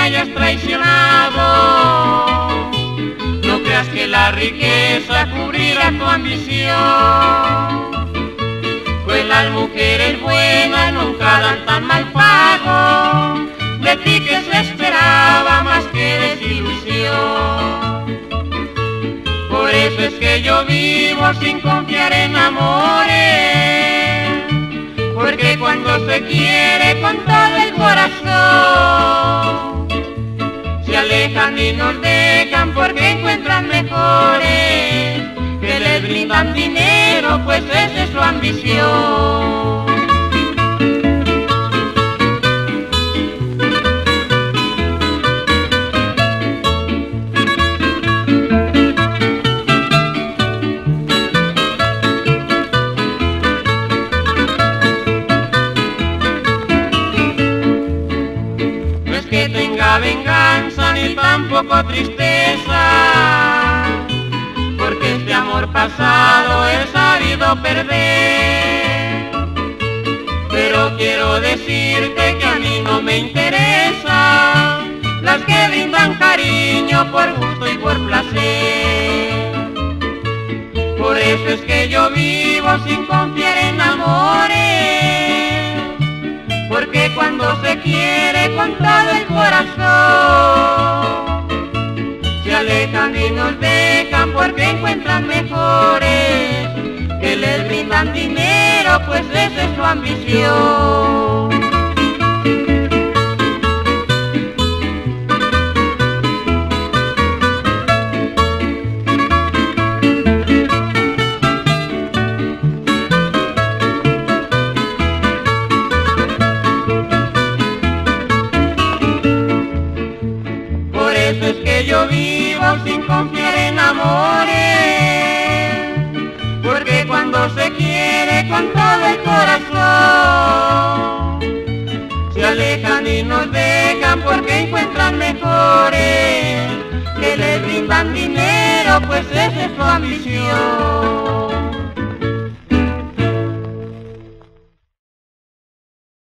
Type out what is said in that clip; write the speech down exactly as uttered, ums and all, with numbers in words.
hayas traicionado. No creas que la riqueza cubrirá tu ambición, pues las mujeres buenas nunca dan tan mal pago. De ti que se esperaba más que desilusión. Por eso es que yo vivo sin confiar en amores, porque cuando se quiere con todo el corazón, se alejan y nos dejan porque encuentran mejores, que les brindan dinero, pues esa es su ambición. Que tenga venganza ni tampoco tristeza, porque este amor pasado he sabido perder. Pero quiero decirte que a mí no me interesa las que brindan cariño por gusto y por placer. Por eso es que yo vivo sin confiar en amores, porque cuando se quiere con todo el corazón, se alejan y nos dejan porque encuentran mejores, que les brindan dinero, pues esa es su ambición. Por eso es que yo vivo sin confiar en amores, porque cuando se quiere con todo el corazón, se alejan y nos dejan porque encuentran mejores, que les brindan dinero, pues esa es su ambición.